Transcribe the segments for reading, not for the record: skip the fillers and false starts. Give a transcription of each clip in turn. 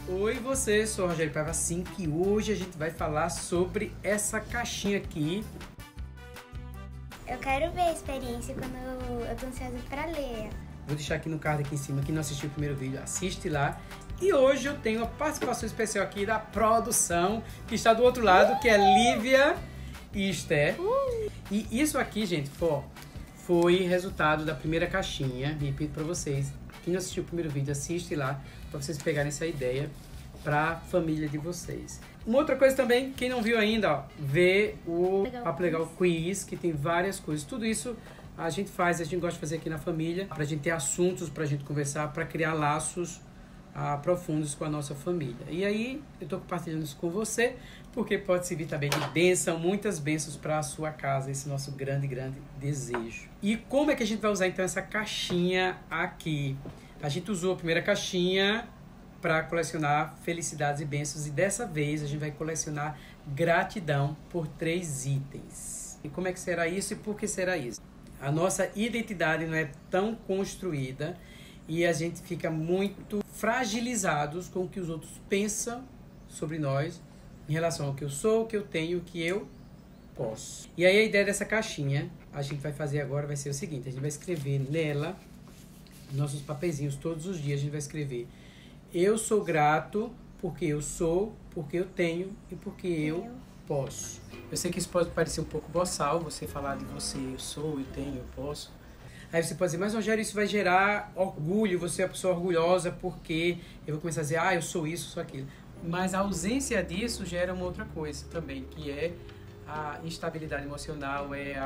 Oi você, sou o Rogério Paiva Cinco e hoje a gente vai falar sobre essa caixinha aqui. Eu quero ver a experiência quando eu tô ansiosa pra ler. Vou deixar aqui no card aqui em cima, quem não assistiu o primeiro vídeo, assiste lá. E hoje eu tenho uma participação especial aqui da produção, que está do outro lado, que é Lívia e Esther. E isso aqui, gente, foi resultado da primeira caixinha. Repito pra vocês, quem não assistiu o primeiro vídeo, assiste lá, pra vocês pegarem essa ideia pra família de vocês. Uma outra coisa também, quem não viu ainda, ó, vê o Papo Legal Quiz, que tem várias coisas. Tudo isso a gente gosta de fazer aqui na família, pra gente ter assuntos pra gente conversar, pra criar laços profundos com a nossa família. E aí, eu tô compartilhando isso com você, porque pode servir também de bênção, muitas bênçãos para a sua casa, esse nosso grande desejo. E como é que a gente vai usar então essa caixinha aqui? A gente usou a primeira caixinha para colecionar felicidades e bênçãos, e dessa vez a gente vai colecionar gratidão por 3 itens. E como é que será isso e por que será isso? A nossa identidade não é tão construída e a gente fica muito fragilizados com o que os outros pensam sobre nós em relação ao que eu sou, o que eu tenho, o que eu posso. E aí a ideia dessa caixinha, a gente vai fazer agora, vai ser o seguinte: a gente vai escrever nela, nossos papeizinhos, todos os dias a gente vai escrever: eu sou grato porque eu sou, porque eu tenho e porque eu posso. Eu sei que isso pode parecer um pouco boçal, você falar de você, eu sou, eu tenho, eu posso. Aí você pode dizer, mas Rogério, isso vai gerar orgulho, você é uma pessoa orgulhosa porque eu vou começar a dizer, eu sou isso, sou aquilo. Mas a ausência disso gera uma outra coisa também, que é a instabilidade emocional, é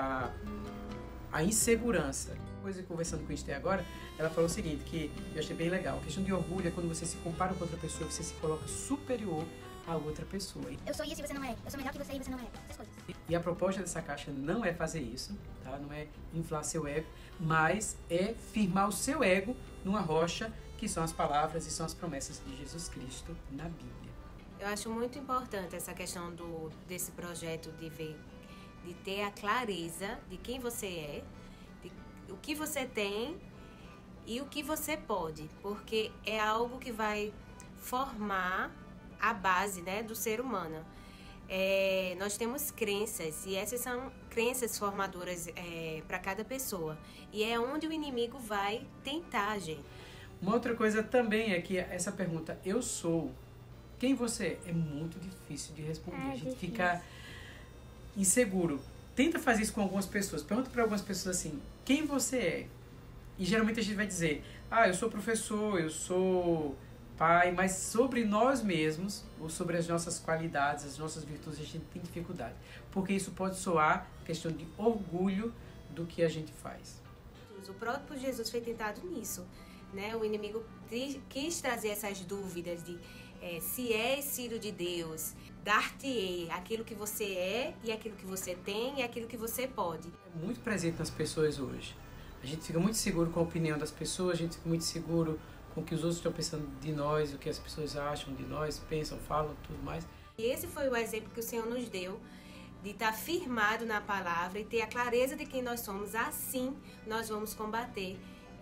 a insegurança. Coisa conversando com a Esther agora, ela falou o seguinte, que eu achei bem legal. A questão de orgulho é quando você se compara com outra pessoa, você se coloca superior a outra pessoa. Eu sou isso e você não é. Eu sou melhor que você e você não é. Essas coisas. E a proposta dessa caixa não é fazer isso, tá? Não é inflar seu ego, mas é firmar o seu ego numa rocha, que são as palavras e são as promessas de Jesus Cristo na Bíblia. Eu acho muito importante essa questão desse projeto de ter a clareza de quem você é, o que você tem e o que você pode, porque é algo que vai formar a base, né, do ser humano. Nós temos crenças e essas são crenças formadoras para cada pessoa, e é onde o inimigo vai tentar, gente. Uma outra coisa também é que essa pergunta, eu sou, quem você é muito difícil de responder. A gente fica inseguro. Tenta fazer isso com algumas pessoas. Pergunta para algumas pessoas assim, quem você é? E geralmente a gente vai dizer, eu sou professor, eu sou pai, mas sobre nós mesmos, ou sobre as nossas qualidades, as nossas virtudes, a gente tem dificuldade. Porque isso pode soar questão de orgulho do que a gente faz. O próprio Jesus foi tentado nisso, né? O inimigo quis trazer essas dúvidas de se és filho de Deus, dar-te-ei aquilo que você é e aquilo que você tem e aquilo que você pode. É muito presente nas pessoas hoje. A gente fica muito seguro com a opinião das pessoas, a gente fica muito seguro com o que os outros estão pensando de nós, o que as pessoas acham de nós, pensam, falam, tudo mais. E esse foi o exemplo que o Senhor nos deu, de estar firmado na palavra e ter a clareza de quem nós somos. Assim, nós vamos combater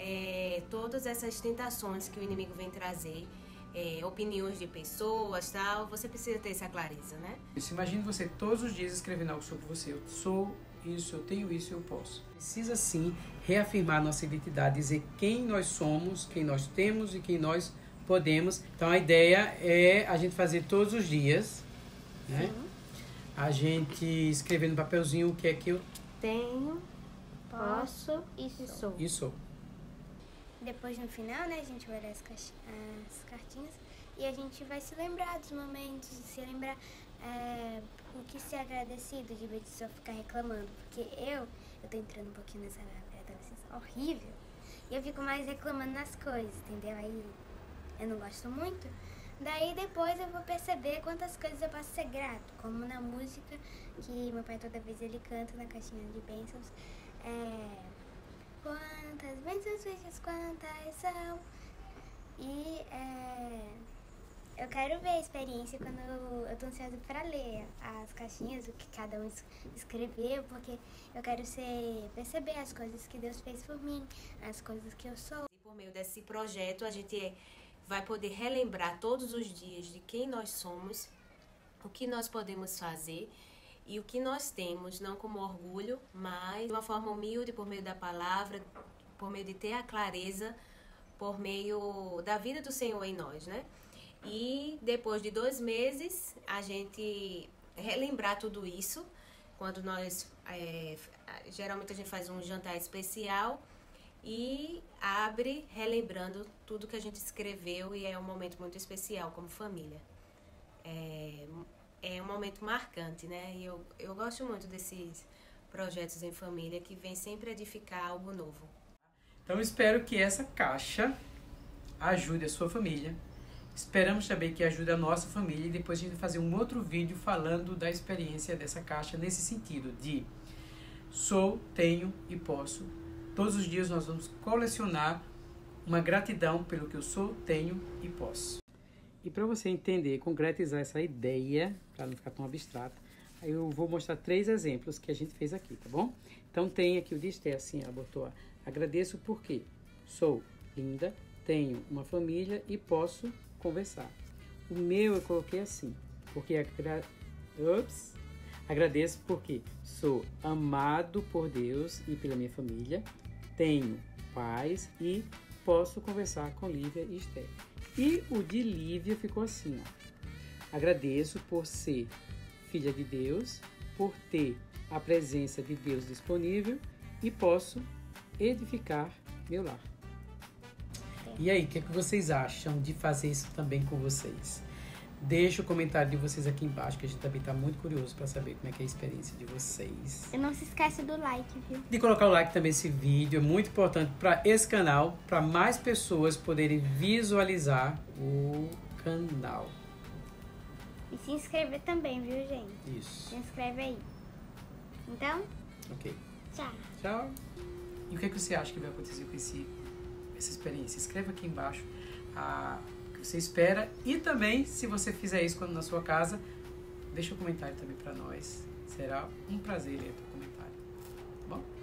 todas essas tentações que o inimigo vem trazer, opiniões de pessoas, tal. Você precisa ter essa clareza, né? Imagine você todos os dias escrevendo algo sobre você. Eu sou isso, eu tenho isso, eu posso. Precisa sim reafirmar nossa identidade, dizer quem nós somos, quem nós temos e quem nós podemos. Então a ideia é a gente fazer todos os dias, né? A gente escrever no papelzinho o que é que eu tenho, posso e sou. E sou. Depois no final, né, a gente vai ler as cartinhas e a gente vai se lembrar dos momentos, se lembrar o que ser agradecido, de vez de só ficar reclamando. Porque eu tô entrando um pouquinho nessa adolescência horrível e eu fico mais reclamando nas coisas, entendeu? Aí eu não gosto muito. Daí depois eu vou perceber quantas coisas eu posso ser grato, como na música que meu pai toda vez ele canta na caixinha de bênçãos. Quantas bênçãos feitas, quantas são. E eu quero ver a experiência quando eu tô ansiosa pra ler as caixinhas, o que cada um escreveu, porque eu quero perceber as coisas que Deus fez por mim, as coisas que eu sou. E por meio desse projeto a gente vai poder relembrar todos os dias de quem nós somos, o que nós podemos fazer e o que nós temos, não como orgulho, mas de uma forma humilde, por meio da palavra, por meio de ter a clareza, por meio da vida do Senhor em nós, né? E depois de 2 meses, a gente relembrar tudo isso, quando nós, geralmente a gente faz um jantar especial e abre relembrando tudo que a gente escreveu, e é um momento muito especial como família. É um momento marcante, né? E eu gosto muito desses projetos em família que vem sempre edificar algo novo. Então espero que essa caixa ajude a sua família. Esperamos também que ajude a nossa família, e depois a gente vai fazer um outro vídeo falando da experiência dessa caixa nesse sentido de sou, tenho e posso. Todos os dias nós vamos colecionar uma gratidão pelo que eu sou, tenho e posso. E para você entender, concretizar essa ideia, para não ficar tão abstrata, aí eu vou mostrar 3 exemplos que a gente fez aqui, tá bom? Então tem aqui o de Esther, assim, ela botou, agradeço porque sou linda, tenho uma família e posso conversar. O meu eu coloquei assim, porque agradeço porque sou amado por Deus e pela minha família, tenho paz e posso conversar com Lívia e Esther. E o de Lívia ficou assim, agradeço por ser filha de Deus, por ter a presença de Deus disponível e posso edificar meu lar. E aí, o que vocês acham de fazer isso também com vocês? Deixa o comentário de vocês aqui embaixo, que a gente também está muito curioso para saber como é que é a experiência de vocês. E não se esquece do like, viu? De colocar o like também nesse vídeo, é muito importante para esse canal, para mais pessoas poderem visualizar o canal. E se inscrever também, viu, gente? Isso. Se inscreve aí. Então, Ok. tchau. Tchau. E o que você acha que vai acontecer com essa experiência? Escreva aqui embaixo o que você espera, e também, se você fizer isso quando na sua casa, deixa um comentário também para nós. Será um prazer ler o teu comentário. Tá bom?